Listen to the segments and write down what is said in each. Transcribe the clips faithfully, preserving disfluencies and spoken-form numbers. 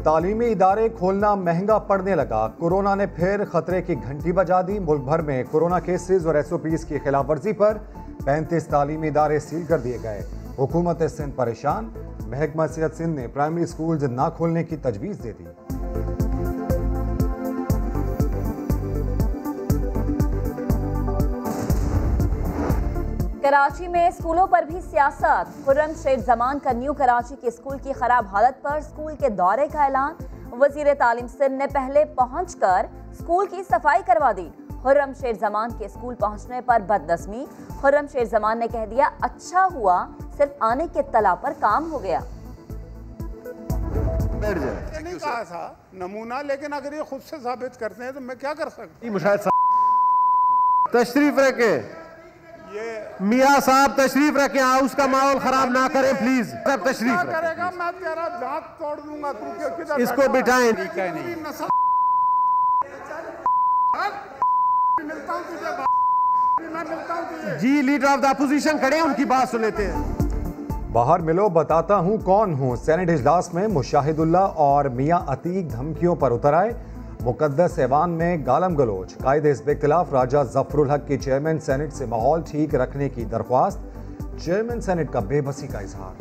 तालीमी इदारे खोलना महंगा पड़ने लगा। कोरोना ने फिर खतरे की घंटी बजा दी। मुल्क भर में कोरोना केसेस और एस ओ पीज की खिलाफ वर्जी पर पैंतीस तालीमी इदारे सील कर दिए गए। हुकूमत सिंध परेशान। महकमा सेहत सिंध ने प्राइमरी स्कूल ना खोलने की तजवीज़ दे दी। कराची में स्कूलों पर भी सियासत। खुर्रम शेख जमान का न्यू कराची के स्कूल की खराब हालत पर स्कूल के दौरे का ऐलान। वजीर तालीम सिंध ने पहले पहुंचकर स्कूल की सफाई करवा दी। खुर्रम शेख जमान के स्कूल पहुंचने पर बदनस्मी। खुर्रम शेख जमान ने कह दिया, अच्छा हुआ सिर्फ आने के तला पर काम हो गया। नहीं कहा था नमूना, लेकिन अगर ये खुद से साबित करते हैं तो मैं क्या कर सकता हूँ। तशरीफ रखे मियाँ साहब, तशरीफ रखें। हाउस का माहौल खराब ना करें प्लीज। सब तशरीफ क्या करेगा, मैं तेरा दांत तोड़ दूंगा। तू किधर इसको बिठाएं। जी लीडर ऑफ द अपोजिशन खड़े हैं, उनकी बात सुन लेते हैं। बाहर मिलो, बताता हूं कौन हूं। सेनेट इजलास में मुशाहिदुल्लाह और मियाँ अतीक धमकियों पर उतर आए। मुकद्दस ऐवान में गालम गलोच। कायदे हिज़्ब इख्तिलाफ राजा ज़फ़रुल हक की चेयरमैन सेनेट से माहौल ठीक रखने की दरख्वास्त। चेयरमैन सेनेट का बेबसी का इजहार।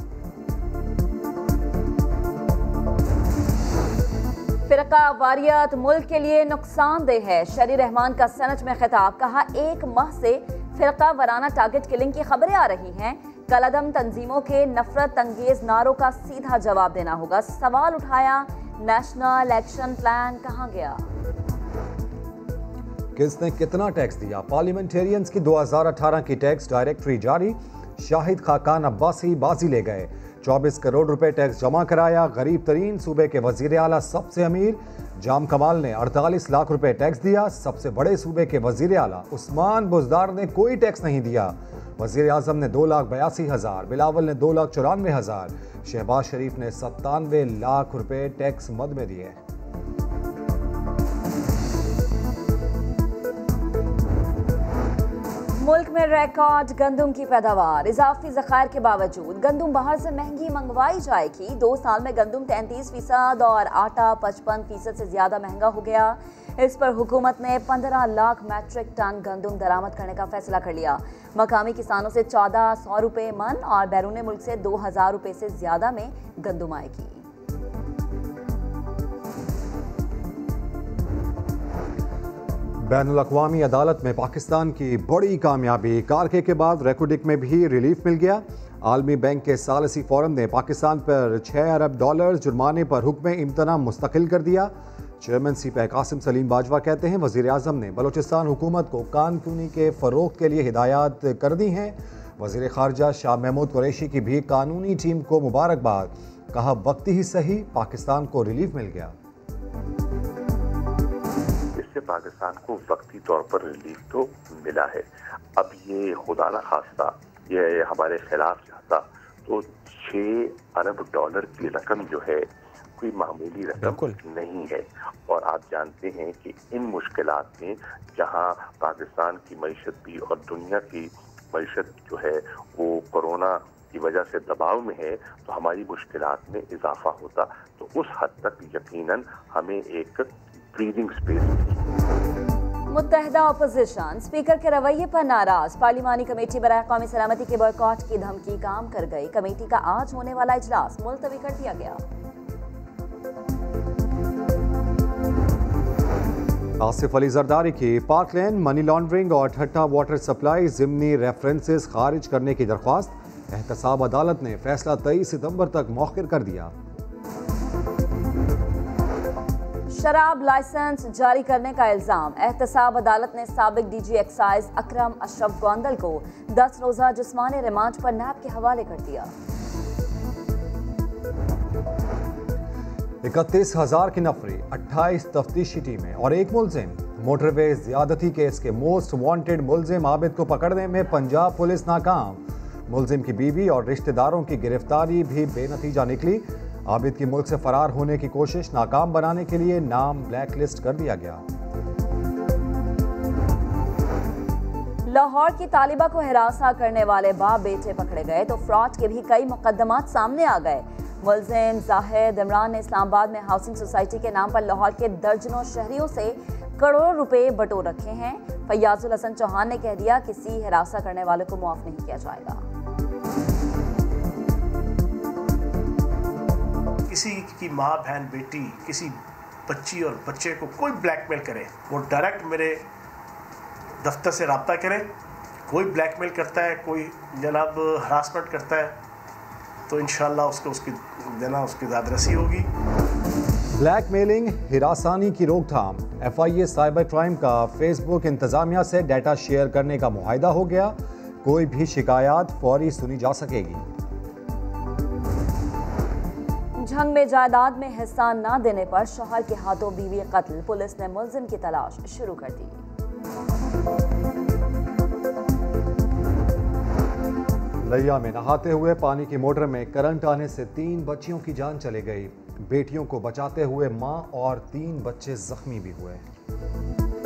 फिरका वारियत मुल्क के लिए नुकसानदेह है। शरी रहमान का सेनेट में खिताब। कहा, एक माह से फिरका वाराना टारगेट किलिंग की खबरें आ रही हैं। कलअदम तंजीमों के नफरत अंगेज नारों का सीधा जवाब देना होगा। सवाल उठाया, नेशनल एक्शन प्लान कहां गया? किसने कितना टैक्स दिया? पार्लियामेंटेरियंस की दो हज़ार अठारह की टैक्स डायरेक्टरी जारी। शाहिद खाकान अब्बासी बाजी ले गए। चौबीस करोड़ रुपए टैक्स जमा कराया। गरीब तरीन सूबे के वजीर आला सबसे अमीर जाम कमाल ने अड़तालीस लाख रुपए टैक्स दिया। सबसे बड़े सूबे के वजीर आला उस्मान बुजदार ने कोई टैक्स नहीं दिया। वजीर आजम ने दो लाख बयासी हजार, बिलावल ने दो लाख चौरानवे हजार, शहबाज शरीफ ने सत्तानवे लाख रुपए टैक्स मद में दिए। मुल्क में रिकॉर्ड गंदम की पैदावार। इजाफी ज़खायर के बावजूद गंदम बाहर से महंगी मंगवाई जाएगी। दो साल में गंदम तैंतीस फीसद और आटा पचपन फीसद से ज्यादा महंगा हो गया। इस पर हुकूमत ने पंद्रह लाख मैट्रिक टन गंदम दरामद करने का फैसला कर लिया। मकामी किसानों से चौदह सौ रुपये मन और बैरून मुल्क से दो हजार रुपये से ज्यादा में गंदम आएगी। बैनुल अक़वामी अदालत में पाकिस्तान की बड़ी कामयाबी। कारके के बाद रेकोडिक में भी रिलीफ मिल गया। आलमी बैंक के सालसी फोरम ने पाकिस्तान पर छः अरब डॉलर जुर्माने पर हुक्म इम्तना मुस्तकिल कर दिया। Chairman C P Qasim Saleem Bajwa कहते हैं, वज़ीर आज़म ने बलूचिस्तान हुकूमत को कानूनी के फ़रोग़ के लिए हिदायत कर दी हैं। वज़ीर ख़ारजा शाह महमूद कुरैशी की भी कानूनी टीम को मुबारकबाद। कहा, वक्ती ही सही पाकिस्तान को रिलीफ मिल गया। इससे पाकिस्तान को वक्ती तौर पर रिलीफ तो मिला है। अब ये खुदा न खास्ता ये हमारे खिलाफ जाता तो छः अरब डॉलर की रकम जो है कोई मामूली रकम नहीं है। और आप जानते हैं कि इन मुश्किलात में जहां पाकिस्तान की मईशत भी और दुनिया की मईशत जो है वो कोरोना की वजह से दबाव में है, तो हमारी मुश्किलात में इजाफा होता। तो उस हद तक यकीनन हमें एक ब्रीदिंग स्पेस मिली। मुत्तहिदा अपोजिशन स्पीकर के रवैये पर नाराज। पार्लिमानी कमेटी बराए कौमी सलामती के बॉयकॉट की धमकी काम कर गई। कमेटी का आज होने वाला इजलास मुलतवी कर दिया गया। आसिफ अली जरदारी की पार्कलैंड मनी लॉन्ड्रिंग और ठट्टा वाटर सप्लाई ज़िमनी रेफरेंसेस खारिज करने की दरख्वास्त। एहतसाब अदालत ने फैसला तेईस सितंबर तक मौखिर कर दिया। शराब लाइसेंस जारी करने का इल्जाम। एहतसाब अदालत ने साबिक डीजी एक्साइज अकरम अशरफ गोंदल को दस रोजा जिस्मानी रिमांड पर नैब के हवाले कर दिया। इकतीस हजार की नफरी, अट्ठाईस तफ्तीशी टीमें और एक मुलजिम। मोटरवे ज्यादती केस के मोस्ट वांटेड मुलजिम आबिद को पकड़ने में पंजाब पुलिस नाकाम। मुलजिम की बीवी और रिश्तेदारों की गिरफ्तारी भी बेनतीजा निकली। आबिद की मुल्क से फरार होने की कोशिश नाकाम बनाने के लिए नाम ब्लैक लिस्ट कर दिया गया। लाहौर की तालिबा को हिरासा करने वाले बाप बेटे पकड़े गए तो फ्रॉड के भी कई मुकदमात सामने आ गए। मुलजिम जाहिद इमरान ने इस्लामाबाद में हाउसिंग सोसाइटी के नाम पर लाहौर के दर्जनों शहरियों से करोड़ों रुपए बटोर रखे हैं। फैयाजुल हसन चौहान ने कह दिया किसी हिरासा करने वाले को मुआफ नहीं किया जाएगा। किसी की माँ बहन बेटी किसी बच्ची और बच्चे को कोई ब्लैकमेल करे, वो डायरेक्ट मेरे दफ्तर से रब्ता करे। कोई ब्लैकमेल करता है, कोई जनाब हरासमेंट करता है, तो इंशाल्लाह उसको उसकी देना उसकी दादरसी होगी। ब्लैकमेलिंग, हिरासानी की रोकथाम। F I A cyber crime का फेसबुक इंतजामिया से डाटा शेयर करने का मुआहिदा हो गया। कोई भी शिकायत फौरी सुनी जा सकेगी। जंग में जायदाद में हिस्सा न देने पर शौहर के हाथों बीवी कत्ल। पुलिस ने मुलजिम की तलाश शुरू कर दी। लिया में नहाते हुए पानी की मोटर में करंट आने से तीन बच्चियों की जान चली गई। बेटियों को बचाते हुए मां और तीन बच्चे जख्मी भी हुए।